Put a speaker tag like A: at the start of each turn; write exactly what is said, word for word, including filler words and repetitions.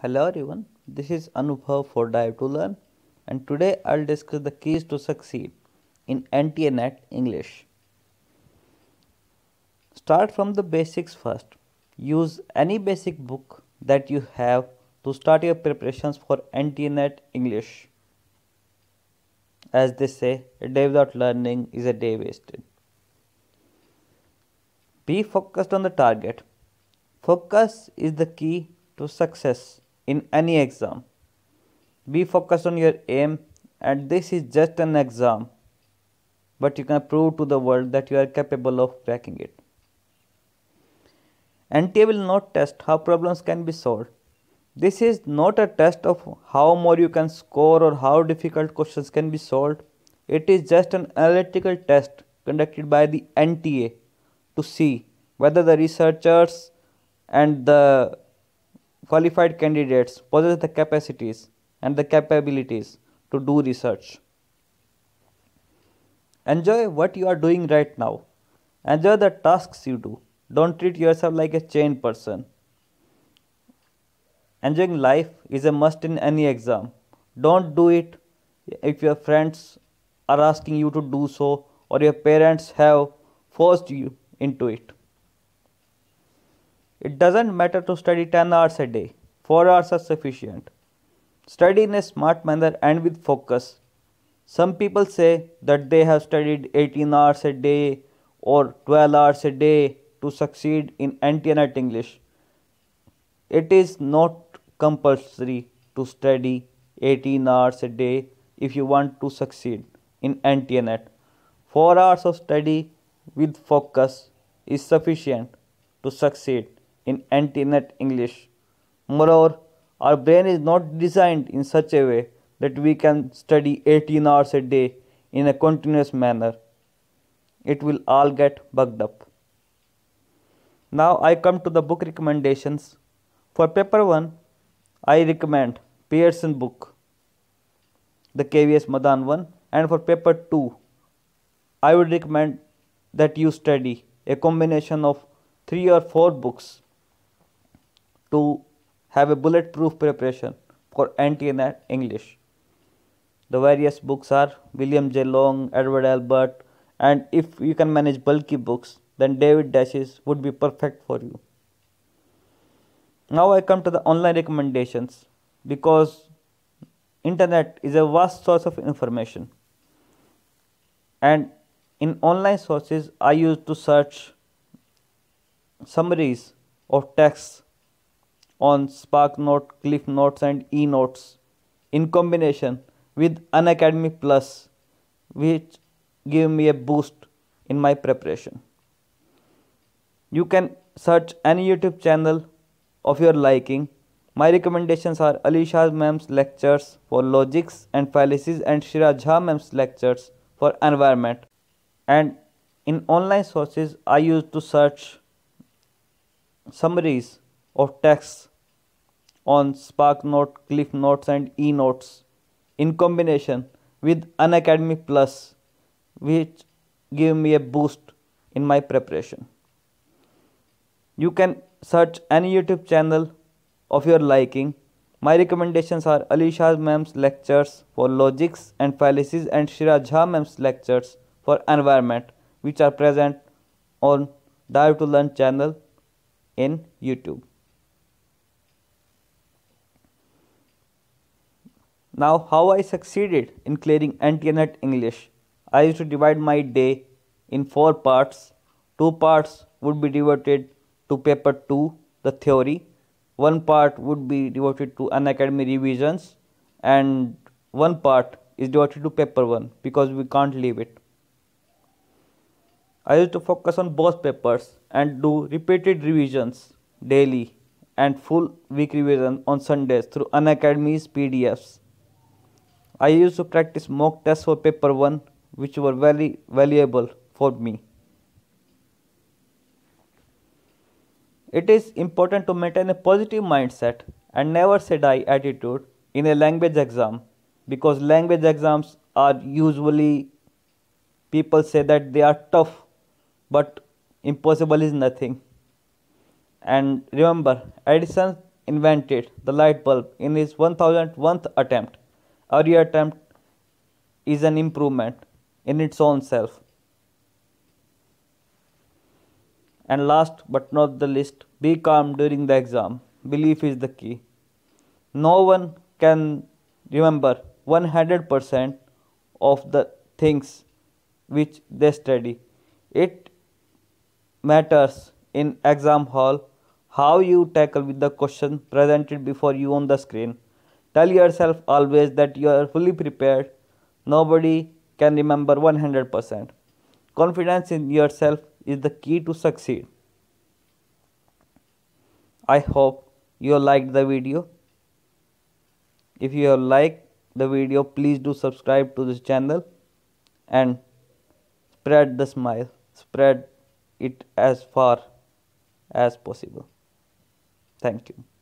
A: Hello everyone, this is Anubhav for Dive to Learn, and today I'll discuss the keys to succeed in N T A Net English. Start from the basics first. Use any basic book that you have to start your preparations for N T A Net English. As they say, a day without learning is a day wasted. Be focused on the target. Focus is the key to success in any exam. Be focused on your aim, and this is just an exam, but you can prove to the world that you are capable of cracking it. N T A will not test how problems can be solved. This is not a test of how more you can score or how difficult questions can be solved. It is just an analytical test conducted by the N T A to see whether the researchers and the qualified candidates possess the capacities and the capabilities to do research. Enjoy what you are doing right now. Enjoy the tasks you do. Don't treat yourself like a chained person. Enjoying life is a must in any exam. Don't do it if your friends are asking you to do so or your parents have forced you into it. It doesn't matter to study ten hours a day. four hours are sufficient. Study in a smart manner and with focus. Some people say that they have studied eighteen hours a day or twelve hours a day to succeed in N T A Net English. It is not compulsory to study eighteen hours a day if you want to succeed in N T A Net. four hours of study with focus is sufficient to succeed in N T A Net English. Moreover, our brain is not designed in such a way that we can study eighteen hours a day in a continuous manner. It will all get bugged up. Now I come to the book recommendations. For paper one, I recommend Pearson book, the K V S Madan one, and for paper two, I would recommend that you study a combination of three or four books to have a bulletproof preparation for N T A Net English. The various books are William J. Long, Edward Albert, and if you can manage bulky books, then David Dashes would be perfect for you. Now I come to the online recommendations because internet is a vast source of information, and in online sources I used to search summaries of texts on SparkNote, CliffNotes and eNotes in combination with Unacademy Plus, which give me a boost in my preparation. You can search any YouTube channel of your liking. My recommendations are Alisha Ma'am's lectures for logics and fallacies and Shira Jha Ma'am's lectures for environment. And in online sources, I used to search summaries of texts on SparkNote, CliffNotes and eNotes in combination with Unacademy Plus, which give me a boost in my preparation. You can search any YouTube channel of your liking. My recommendations are Alisha Ma'am's lectures for logics and fallacies and Shira Jha Ma'am's lectures for environment, which are present on Dive to Learn channel in YouTube. Now, how I succeeded in clearing N T A Net English. I used to divide my day in four parts. Two parts would be devoted to paper two, the theory. One part would be devoted to Unacademy revisions, and one part is devoted to paper one because we can't leave it. I used to focus on both papers and do repeated revisions daily and full week revision on Sundays through Unacademy's P D Fs. I used to practice mock tests for paper one, which were very valuable for me. It is important to maintain a positive mindset and never say die attitude in a language exam, because language exams are usually, people say that they are tough, but impossible is nothing. And remember, addition invented the light bulb in his one thousand first attempt. Every attempt is an improvement in its own self. And last but not the least, be calm during the exam. Belief is the key. No one can remember one hundred percent of the things which they study. It matters in exam hall how you tackle with the question presented before you on the screen. Tell yourself always that you are fully prepared. Nobody can remember one hundred percent. Confidence in yourself is the key to succeed. I hope you liked the video. If you have liked the video, please do subscribe to this channel and spread the smile. Spread it as far as possible. Thank you.